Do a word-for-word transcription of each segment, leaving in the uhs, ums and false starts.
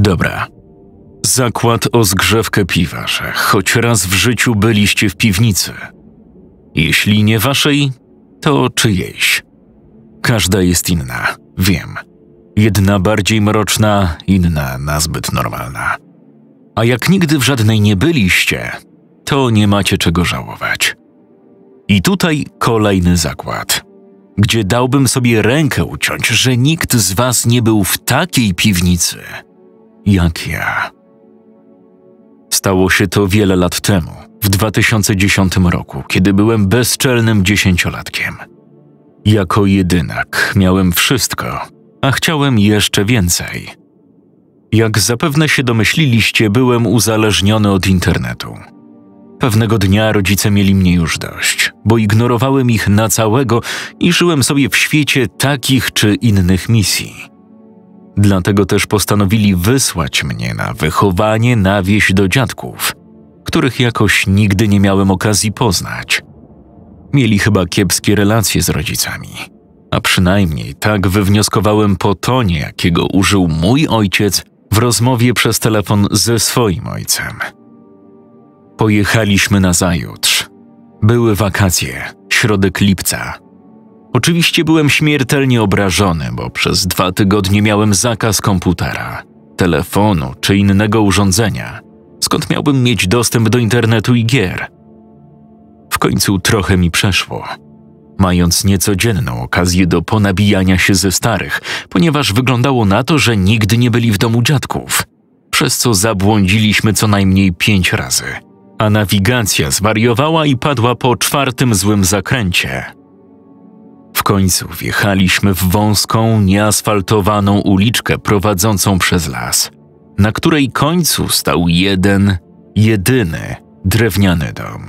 Dobra. Zakład o zgrzewkę piwa, że choć raz w życiu byliście w piwnicy. Jeśli nie waszej, to czyjejś. Każda jest inna, wiem. Jedna bardziej mroczna, inna nazbyt normalna. A jak nigdy w żadnej nie byliście, to nie macie czego żałować. I tutaj kolejny zakład, gdzie dałbym sobie rękę uciąć, że nikt z was nie był w takiej piwnicy, jak ja. Stało się to wiele lat temu, w dwa tysiące dziesiątym roku, kiedy byłem bezczelnym dziesięciolatkiem. Jako jedynak miałem wszystko, a chciałem jeszcze więcej. Jak zapewne się domyśliliście, byłem uzależniony od internetu. Pewnego dnia rodzice mieli mnie już dość, bo ignorowałem ich na całego i żyłem sobie w świecie takich czy innych misji. Dlatego też postanowili wysłać mnie na wychowanie na wieś do dziadków, których jakoś nigdy nie miałem okazji poznać. Mieli chyba kiepskie relacje z rodzicami, a przynajmniej tak wywnioskowałem po tonie, jakiego użył mój ojciec w rozmowie przez telefon ze swoim ojcem. Pojechaliśmy nazajutrz. Były wakacje, środek lipca. Oczywiście byłem śmiertelnie obrażony, bo przez dwa tygodnie miałem zakaz komputera, telefonu czy innego urządzenia, skąd miałbym mieć dostęp do internetu i gier. W końcu trochę mi przeszło, mając niecodzienną okazję do ponabijania się ze starych, ponieważ wyglądało na to, że nigdy nie byli w domu dziadków, przez co zabłądziliśmy co najmniej pięć razy, a nawigacja zwariowała i padła po czwartym złym zakręcie. W końcu wjechaliśmy w wąską, nieasfaltowaną uliczkę prowadzącą przez las, na której końcu stał jeden, jedyny drewniany dom.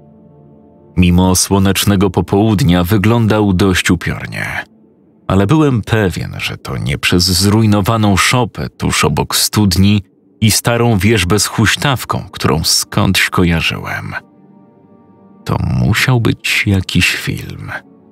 Mimo słonecznego popołudnia wyglądał dość upiornie, ale byłem pewien, że to nie przez zrujnowaną szopę tuż obok studni i starą wieżbę z huśtawką, którą skądś kojarzyłem. To musiał być jakiś film.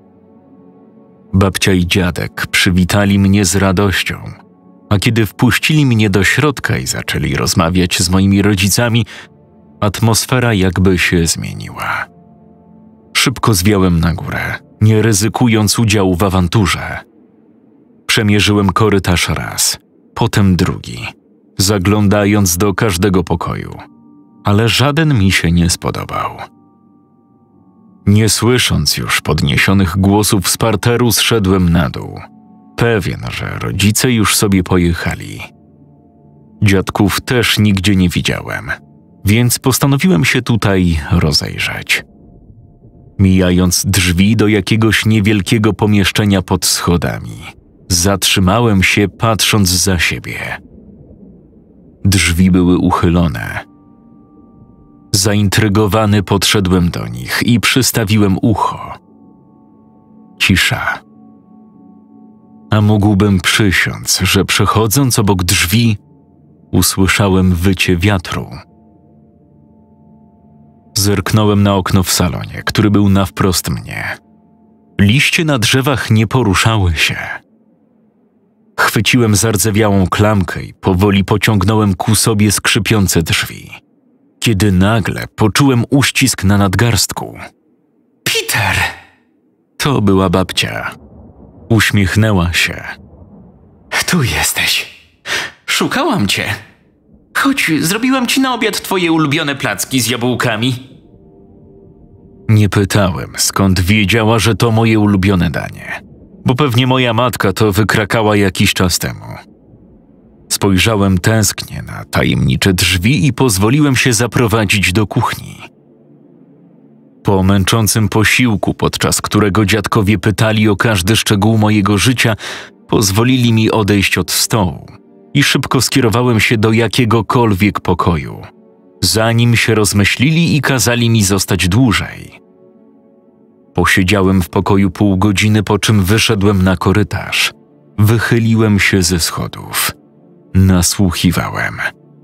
Babcia i dziadek przywitali mnie z radością, a kiedy wpuścili mnie do środka i zaczęli rozmawiać z moimi rodzicami, atmosfera jakby się zmieniła. Szybko zwiałem na górę, nie ryzykując udziału w awanturze. Przemierzyłem korytarz raz, potem drugi, zaglądając do każdego pokoju, ale żaden mi się nie spodobał. Nie słysząc już podniesionych głosów z parteru, zszedłem na dół, pewien, że rodzice już sobie pojechali. Dziadków też nigdzie nie widziałem, więc postanowiłem się tutaj rozejrzeć. Mijając drzwi do jakiegoś niewielkiego pomieszczenia pod schodami, zatrzymałem się, patrząc za siebie. Drzwi były uchylone. Zaintrygowany podszedłem do nich i przystawiłem ucho. Cisza. A mógłbym przysiąc, że przechodząc obok drzwi, usłyszałem wycie wiatru. Zerknąłem na okno w salonie, który był na wprost mnie. Liście na drzewach nie poruszały się. Chwyciłem zardzewiałą klamkę i powoli pociągnąłem ku sobie skrzypiące drzwi, kiedy nagle poczułem uścisk na nadgarstku. Peter! To była babcia. Uśmiechnęła się. Tu jesteś. Szukałam cię. Chodź, zrobiłam ci na obiad twoje ulubione placki z jabłkami. Nie pytałem, skąd wiedziała, że to moje ulubione danie, bo pewnie moja matka to wykrakała jakiś czas temu. Spojrzałem tęsknie na tajemnicze drzwi i pozwoliłem się zaprowadzić do kuchni. Po męczącym posiłku, podczas którego dziadkowie pytali o każdy szczegół mojego życia, pozwolili mi odejść od stołu i szybko skierowałem się do jakiegokolwiek pokoju, zanim się rozmyślili i kazali mi zostać dłużej. Posiedziałem w pokoju pół godziny, po czym wyszedłem na korytarz. Wychyliłem się ze schodów. Nasłuchiwałem.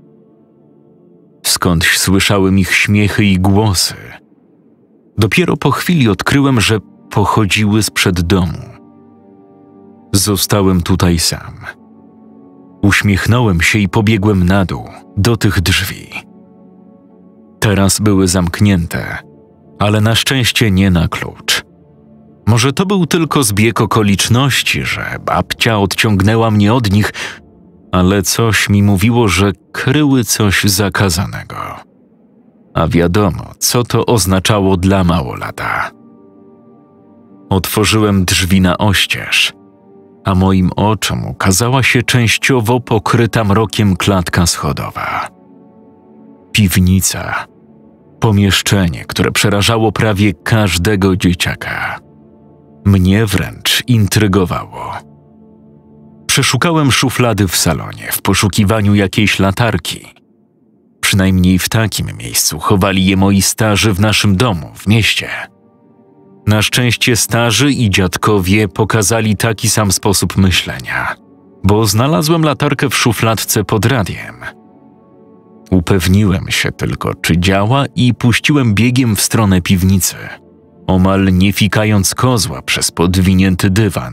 Skądś słyszałem ich śmiechy i głosy. Dopiero po chwili odkryłem, że pochodziły sprzed domu. Zostałem tutaj sam. Uśmiechnąłem się i pobiegłem na dół, do tych drzwi. Teraz były zamknięte, ale na szczęście nie na klucz. Może to był tylko zbieg okoliczności, że babcia odciągnęła mnie od nich, ale coś mi mówiło, że kryły coś zakazanego. A wiadomo, co to oznaczało dla małolata. Otworzyłem drzwi na oścież, a moim oczom ukazała się częściowo pokryta mrokiem klatka schodowa. Piwnica. Pomieszczenie, które przerażało prawie każdego dzieciaka. Mnie wręcz intrygowało. Przeszukałem szuflady w salonie w poszukiwaniu jakiejś latarki. Przynajmniej w takim miejscu chowali je moi starzy w naszym domu, w mieście. Na szczęście starzy i dziadkowie pokazali taki sam sposób myślenia, bo znalazłem latarkę w szufladce pod radiem. Upewniłem się tylko, czy działa i puściłem biegiem w stronę piwnicy, omal nie fikając kozła przez podwinięty dywan.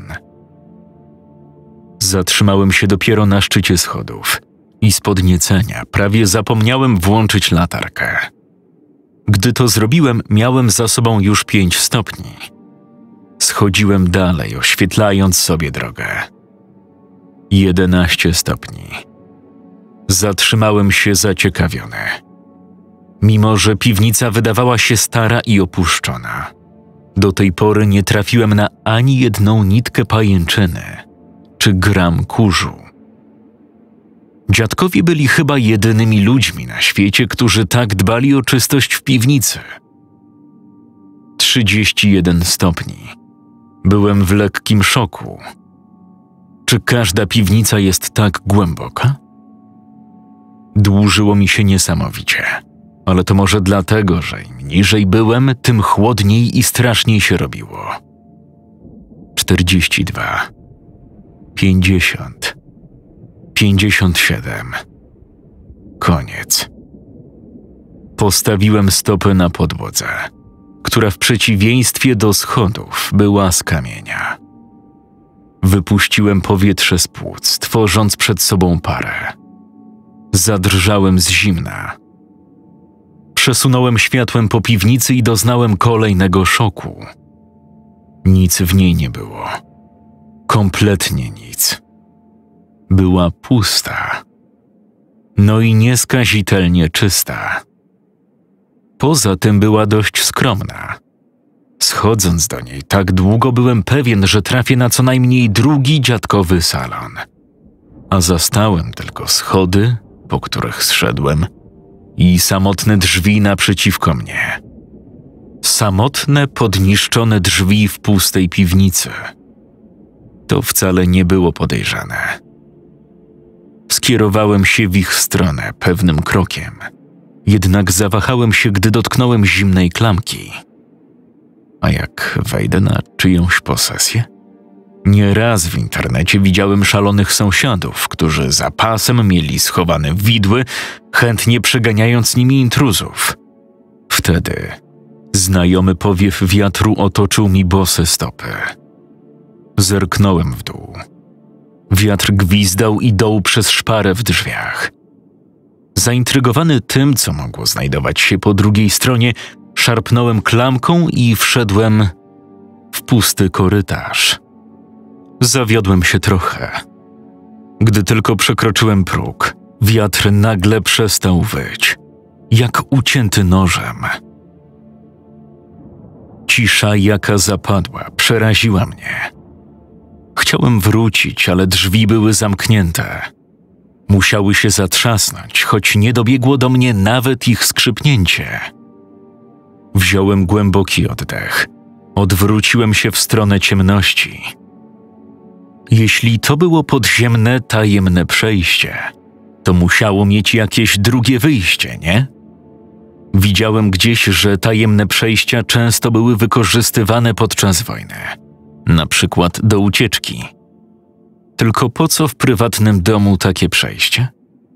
Zatrzymałem się dopiero na szczycie schodów i z podniecenia prawie zapomniałem włączyć latarkę. Gdy to zrobiłem, miałem za sobą już pięć stopni. Schodziłem dalej, oświetlając sobie drogę. Jedenaście stopni. Zatrzymałem się zaciekawiony. Mimo że piwnica wydawała się stara i opuszczona, do tej pory nie trafiłem na ani jedną nitkę pajęczyny czy gram kurzu. Dziadkowie byli chyba jedynymi ludźmi na świecie, którzy tak dbali o czystość w piwnicy. Trzydzieści jeden stopni. Byłem w lekkim szoku. Czy każda piwnica jest tak głęboka? Dłużyło mi się niesamowicie, ale to może dlatego, że im niżej byłem, tym chłodniej i straszniej się robiło. Czterdzieści dwa. Pięćdziesiąt. Pięćdziesiąt siedem. Koniec. Postawiłem stopę na podłodze, która w przeciwieństwie do schodów była z kamienia. Wypuściłem powietrze z płuc, tworząc przed sobą parę. Zadrżałem z zimna. Przesunąłem światłem po piwnicy i doznałem kolejnego szoku. Nic w niej nie było. Kompletnie nic. Była pusta. No i nieskazitelnie czysta. Poza tym była dość skromna. Schodząc do niej tak długo byłem pewien, że trafię na co najmniej drugi dziadkowy salon. A zastałem tylko schody, po których zszedłem, i samotne drzwi naprzeciwko mnie. Samotne, podniszczone drzwi w pustej piwnicy. To wcale nie było podejrzane. Skierowałem się w ich stronę pewnym krokiem, jednak zawahałem się, gdy dotknąłem zimnej klamki. A jak wejdę na czyjąś posesję? Nieraz w internecie widziałem szalonych sąsiadów, którzy za pasem mieli schowane widły, chętnie przeganiając nimi intruzów. Wtedy znajomy powiew wiatru otoczył mi bose stopy. Zerknąłem w dół. Wiatr gwizdał i dął przez szparę w drzwiach. Zaintrygowany tym, co mogło znajdować się po drugiej stronie, szarpnąłem klamką i wszedłem w pusty korytarz. Zawiodłem się trochę. Gdy tylko przekroczyłem próg, wiatr nagle przestał wyć, jak ucięty nożem. Cisza, jaka zapadła, przeraziła mnie. Chciałem wrócić, ale drzwi były zamknięte. Musiały się zatrzasnąć, choć nie dobiegło do mnie nawet ich skrzypnięcie. Wziąłem głęboki oddech. Odwróciłem się w stronę ciemności. Jeśli to było podziemne, tajemne przejście, to musiało mieć jakieś drugie wyjście, nie? Widziałem gdzieś, że tajemne przejścia często były wykorzystywane podczas wojny. Na przykład do ucieczki. Tylko po co w prywatnym domu takie przejście?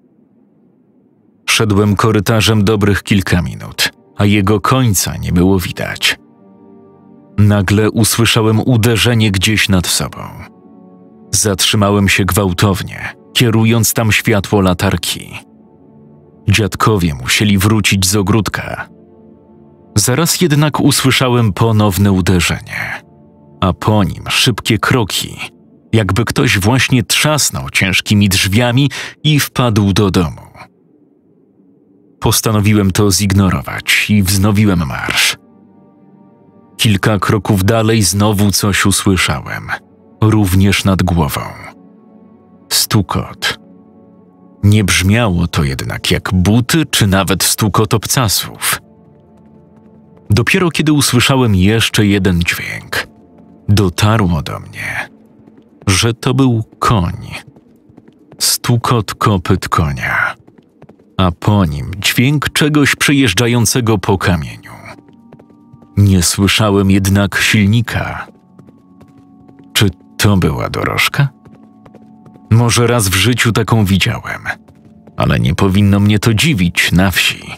Szedłem korytarzem dobrych kilka minut, a jego końca nie było widać. Nagle usłyszałem uderzenie gdzieś nad sobą. Zatrzymałem się gwałtownie, kierując tam światło latarki. Dziadkowie musieli wrócić z ogródka. Zaraz jednak usłyszałem ponowne uderzenie, a po nim szybkie kroki, jakby ktoś właśnie trzasnął ciężkimi drzwiami i wpadł do domu. Postanowiłem to zignorować i wznowiłem marsz. Kilka kroków dalej znowu coś usłyszałem, również nad głową. Stukot. Nie brzmiało to jednak jak buty czy nawet stukot obcasów. Dopiero kiedy usłyszałem jeszcze jeden dźwięk, dotarło do mnie, że to był koń. Stukot kopyt konia, a po nim dźwięk czegoś przejeżdżającego po kamieniu. Nie słyszałem jednak silnika. Czy to była dorożka? Może raz w życiu taką widziałem, ale nie powinno mnie to dziwić na wsi.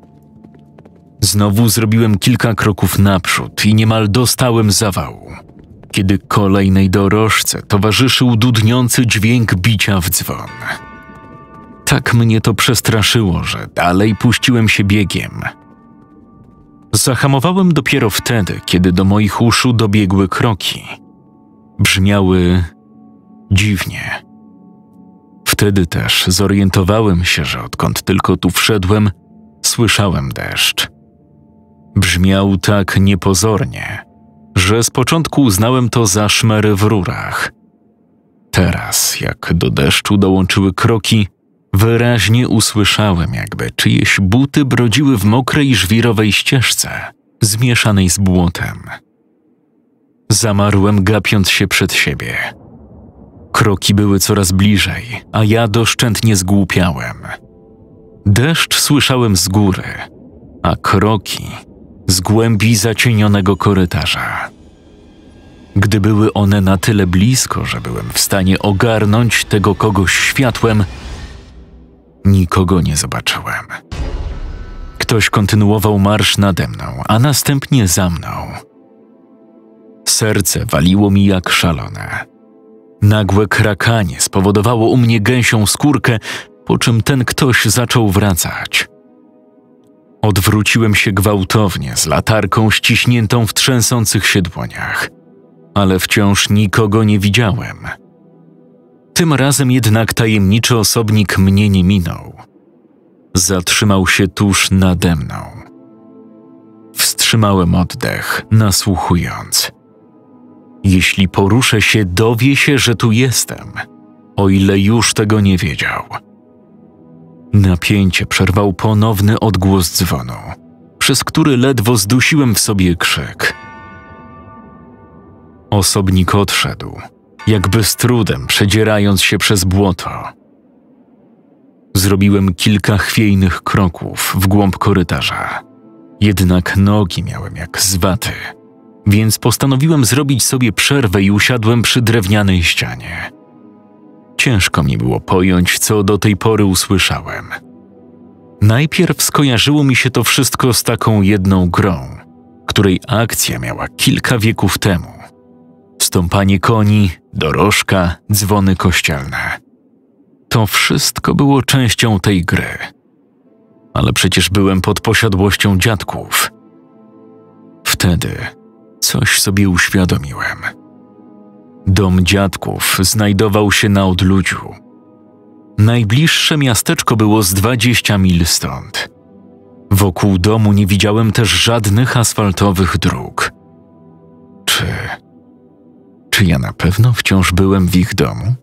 Znowu zrobiłem kilka kroków naprzód i niemal dostałem zawału, kiedy kolejnej dorożce towarzyszył dudniący dźwięk bicia w dzwon. Tak mnie to przestraszyło, że dalej puściłem się biegiem. Zahamowałem dopiero wtedy, kiedy do moich uszu dobiegły kroki. Brzmiały dziwnie. Wtedy też zorientowałem się, że odkąd tylko tu wszedłem, słyszałem deszcz. Brzmiał tak niepozornie, że z początku uznałem to za szmery w rurach. Teraz, jak do deszczu dołączyły kroki, wyraźnie usłyszałem, jakby czyjeś buty brodziły w mokrej żwirowej ścieżce, zmieszanej z błotem. Zamarłem, gapiąc się przed siebie. Kroki były coraz bliżej, a ja doszczętnie zgłupiałem. Deszcz słyszałem z góry, a kroki z głębi zacienionego korytarza. Gdy były one na tyle blisko, że byłem w stanie ogarnąć tego kogoś światłem, nikogo nie zobaczyłem. Ktoś kontynuował marsz nade mną, a następnie za mną. Serce waliło mi jak szalone. Nagłe krakanie spowodowało u mnie gęsią skórkę, po czym ten ktoś zaczął wracać. Odwróciłem się gwałtownie z latarką ściśniętą w trzęsących się dłoniach, ale wciąż nikogo nie widziałem. Tym razem jednak tajemniczy osobnik mnie nie minął. Zatrzymał się tuż nade mną. Wstrzymałem oddech, nasłuchując. Jeśli poruszę się, dowie się, że tu jestem, o ile już tego nie wiedział. Napięcie przerwał ponowny odgłos dzwonu, przez który ledwo zdusiłem w sobie krzyk. Osobnik odszedł, jakby z trudem przedzierając się przez błoto. Zrobiłem kilka chwiejnych kroków w głąb korytarza, jednak nogi miałem jak z waty, więc postanowiłem zrobić sobie przerwę i usiadłem przy drewnianej ścianie. Ciężko mi było pojąć, co do tej pory usłyszałem. Najpierw skojarzyło mi się to wszystko z taką jedną grą, której akcja miała kilka wieków temu. Stąpanie koni, dorożka, dzwony kościelne. To wszystko było częścią tej gry. Ale przecież byłem pod posiadłością dziadków. Wtedy coś sobie uświadomiłem. Dom dziadków znajdował się na odludziu. Najbliższe miasteczko było z dwadzieścia mil stąd. Wokół domu nie widziałem też żadnych asfaltowych dróg. Czy... Czy ja na pewno wciąż byłem w ich domu?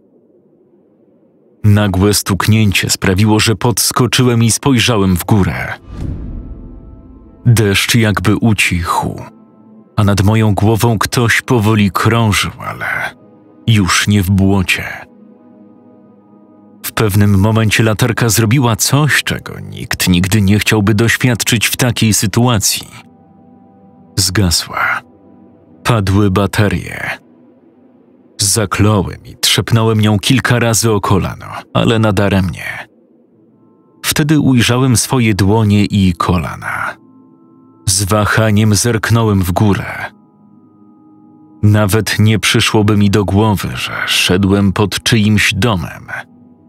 Nagłe stuknięcie sprawiło, że podskoczyłem i spojrzałem w górę. Deszcz jakby ucichł, a nad moją głową ktoś powoli krążył, ale już nie w błocie. W pewnym momencie latarka zrobiła coś, czego nikt nigdy nie chciałby doświadczyć w takiej sytuacji. Zgasła. Padły baterie. Zakląłem i trzepnąłem nią kilka razy o kolano, ale nadaremnie. Wtedy ujrzałem swoje dłonie i kolana. Z wahaniem zerknąłem w górę. Nawet nie przyszłoby mi do głowy, że szedłem pod czyimś domem,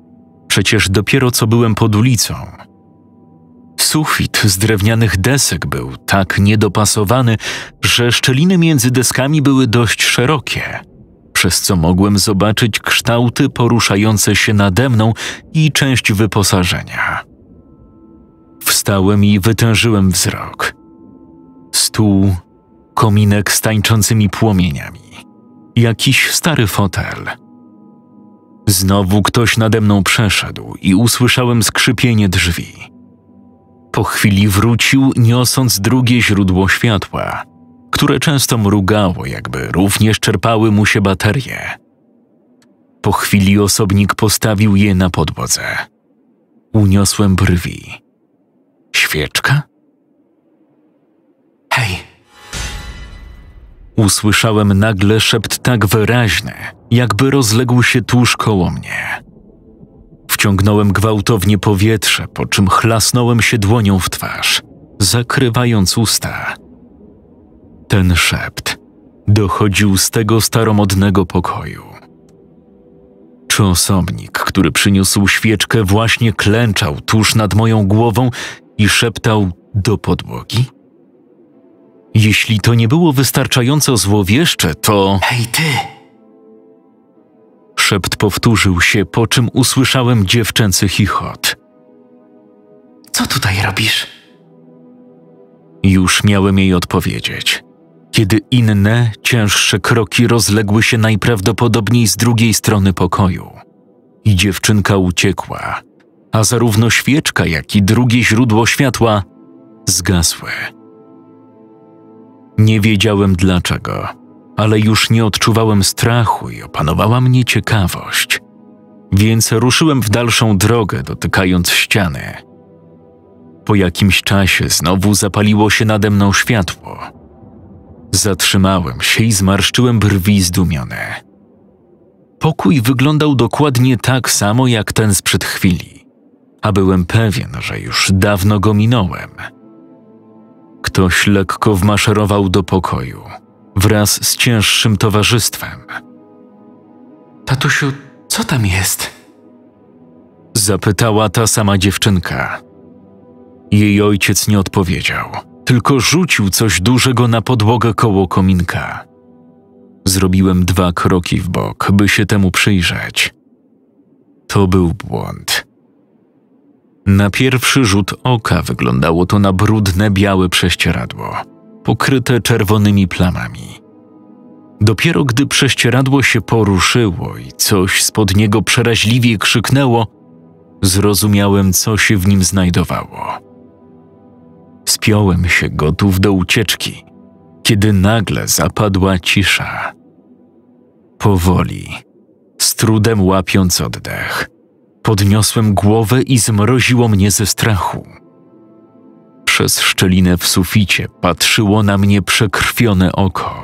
Przecież dopiero co byłem pod ulicą. Sufit z drewnianych desek był tak niedopasowany, że szczeliny między deskami były dość szerokie, przez co mogłem zobaczyć kształty poruszające się nade mną i część wyposażenia. Wstałem i wytężyłem wzrok. Stół, kominek z tańczącymi płomieniami, jakiś stary fotel. Znowu ktoś nade mną przeszedł i usłyszałem skrzypienie drzwi. Po chwili wrócił, niosąc drugie źródło światła, które często mrugało, jakby również czerpały mu się baterie. Po chwili osobnik postawił je na podłodze. Uniosłem brwi. Świeczka? Hej! Usłyszałem nagle szept tak wyraźny, jakby rozległ się tuż koło mnie. Wciągnąłem gwałtownie powietrze, po czym chlasnąłem się dłonią w twarz, zakrywając usta. Ten szept dochodził z tego staromodnego pokoju. Czy osobnik, który przyniósł świeczkę, właśnie klęczał tuż nad moją głową i szeptał do podłogi? Jeśli to nie było wystarczająco złowieszcze, to… Hej, ty! Szept powtórzył się, po czym usłyszałem dziewczęcy chichot. Co tutaj robisz? Już miałem jej odpowiedzieć, kiedy inne, cięższe kroki rozległy się najprawdopodobniej z drugiej strony pokoju i dziewczynka uciekła, a zarówno świeczka, jak i drugie źródło światła zgasły. Nie wiedziałem dlaczego, ale już nie odczuwałem strachu i opanowała mnie ciekawość, więc ruszyłem w dalszą drogę, dotykając ściany. Po jakimś czasie znowu zapaliło się nade mną światło. Zatrzymałem się i zmarszczyłem brwi zdumione. Pokój wyglądał dokładnie tak samo jak ten sprzed chwili, a byłem pewien, że już dawno go minąłem. Ktoś lekko wmaszerował do pokoju, wraz z cięższym towarzystwem. Tatusiu, co tam jest? Zapytała ta sama dziewczynka. Jej ojciec nie odpowiedział, tylko rzucił coś dużego na podłogę koło kominka. Zrobiłem dwa kroki w bok, by się temu przyjrzeć. To był błąd. Na pierwszy rzut oka wyglądało to na brudne, białe prześcieradło, pokryte czerwonymi plamami. Dopiero gdy prześcieradło się poruszyło i coś spod niego przeraźliwie krzyknęło, zrozumiałem, co się w nim znajdowało. Spiąłem się gotów do ucieczki, kiedy nagle zapadła cisza. Powoli, z trudem łapiąc oddech, podniosłem głowę i zmroziło mnie ze strachu. Przez szczelinę w suficie patrzyło na mnie przekrwione oko.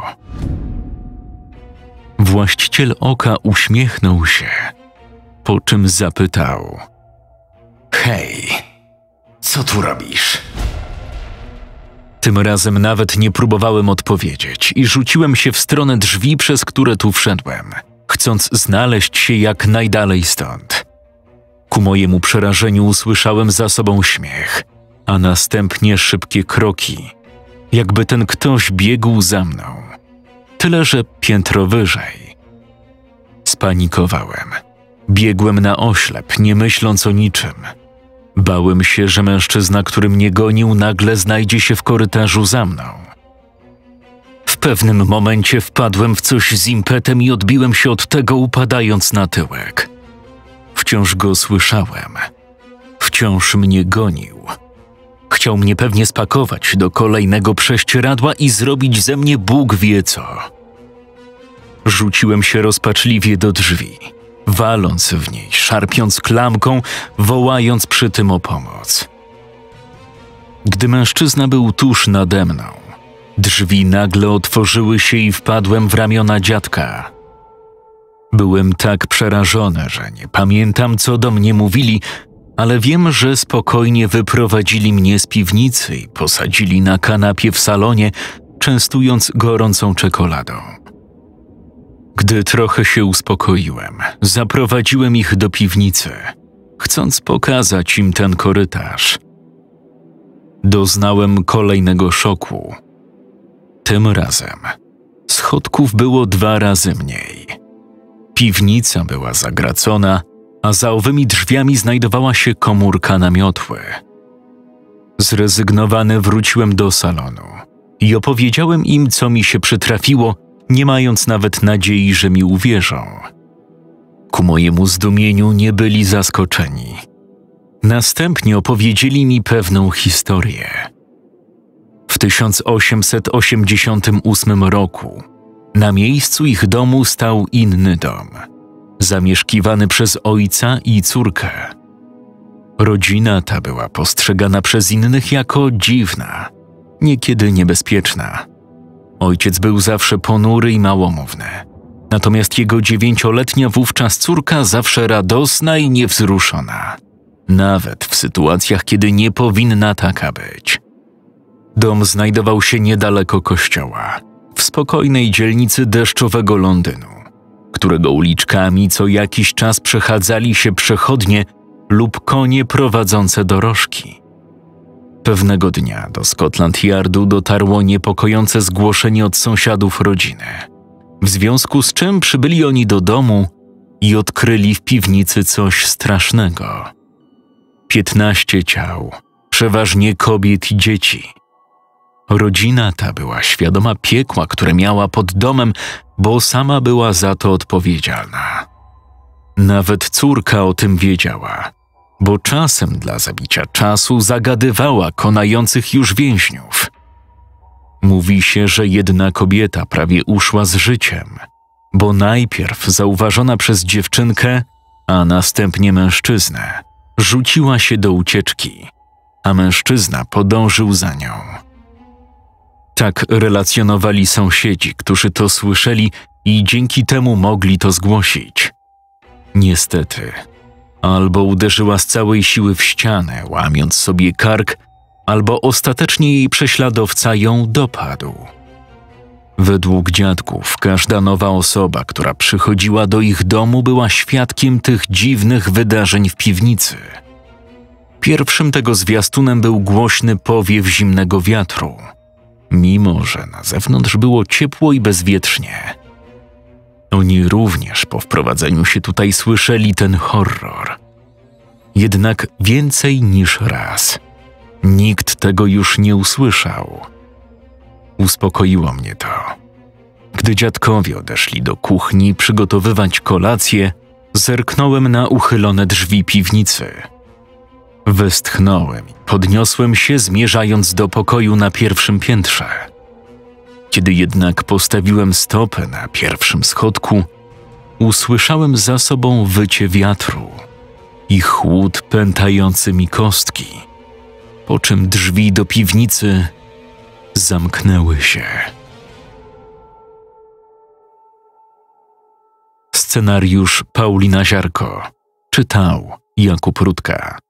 Właściciel oka uśmiechnął się, po czym zapytał: Hej, co tu robisz? Tym razem nawet nie próbowałem odpowiedzieć i rzuciłem się w stronę drzwi, przez które tu wszedłem, chcąc znaleźć się jak najdalej stąd. Ku mojemu przerażeniu usłyszałem za sobą śmiech, a następnie szybkie kroki, jakby ten ktoś biegł za mną, tyle że piętro wyżej. Spanikowałem. Biegłem na oślep, nie myśląc o niczym. Bałem się, że mężczyzna, który mnie gonił, nagle znajdzie się w korytarzu za mną. W pewnym momencie wpadłem w coś z impetem i odbiłem się od tego, upadając na tyłek. Wciąż go słyszałem. Wciąż mnie gonił. Chciał mnie pewnie spakować do kolejnego prześcieradła i zrobić ze mnie Bóg wie co. Rzuciłem się rozpaczliwie do drzwi, waląc w niej, szarpiąc klamką, wołając przy tym o pomoc. Gdy mężczyzna był tuż nade mną, drzwi nagle otworzyły się i wpadłem w ramiona dziadka. Byłem tak przerażony, że nie pamiętam, co do mnie mówili, ale wiem, że spokojnie wyprowadzili mnie z piwnicy i posadzili na kanapie w salonie, częstując gorącą czekoladą. Gdy trochę się uspokoiłem, zaprowadziłem ich do piwnicy, chcąc pokazać im ten korytarz. Doznałem kolejnego szoku. Tym razem schodków było dwa razy mniej. Piwnica była zagracona, a za owymi drzwiami znajdowała się komórka na miotły. Zrezygnowany wróciłem do salonu i opowiedziałem im, co mi się przytrafiło, nie mając nawet nadziei, że mi uwierzą. Ku mojemu zdumieniu nie byli zaskoczeni. Następnie opowiedzieli mi pewną historię. W tysiąc osiemset osiemdziesiątym ósmym roku na miejscu ich domu stał inny dom, zamieszkiwany przez ojca i córkę. Rodzina ta była postrzegana przez innych jako dziwna, niekiedy niebezpieczna. Ojciec był zawsze ponury i małomówny, natomiast jego dziewięcioletnia wówczas córka zawsze radosna i niewzruszona, nawet w sytuacjach, kiedy nie powinna taka być. Dom znajdował się niedaleko kościoła, w spokojnej dzielnicy deszczowego Londynu, którego uliczkami co jakiś czas przechadzali się przechodnie lub konie prowadzące dorożki. Pewnego dnia do Scotland Yardu dotarło niepokojące zgłoszenie od sąsiadów rodziny, w związku z czym przybyli oni do domu i odkryli w piwnicy coś strasznego. Piętnaście ciał, przeważnie kobiet i dzieci. Rodzina ta była świadoma piekła, które miała pod domem, bo sama była za to odpowiedzialna. Nawet córka o tym wiedziała, bo czasem dla zabicia czasu zagadywała konających już więźniów. Mówi się, że jedna kobieta prawie uszła z życiem, bo najpierw zauważona przez dziewczynkę, a następnie mężczyznę, rzuciła się do ucieczki, a mężczyzna podążył za nią. Tak relacjonowali sąsiedzi, którzy to słyszeli i dzięki temu mogli to zgłosić. Niestety, albo uderzyła z całej siły w ścianę, łamiąc sobie kark, albo ostatecznie jej prześladowca ją dopadł. Według dziadków każda nowa osoba, która przychodziła do ich domu, była świadkiem tych dziwnych wydarzeń w piwnicy. Pierwszym tego zwiastunem był głośny powiew zimnego wiatru, mimo że na zewnątrz było ciepło i bezwietrznie. Oni również po wprowadzeniu się tutaj słyszeli ten horror. Jednak więcej niż raz. Nikt tego już nie usłyszał. Uspokoiło mnie to. Gdy dziadkowie odeszli do kuchni przygotowywać kolację, zerknąłem na uchylone drzwi piwnicy. Westchnąłem i podniosłem się, zmierzając do pokoju na pierwszym piętrze. Kiedy jednak postawiłem stopę na pierwszym schodku, usłyszałem za sobą wycie wiatru i chłód pętający mi kostki, po czym drzwi do piwnicy zamknęły się. Scenariusz Paulina Ziarko czytał Jakub Rutka.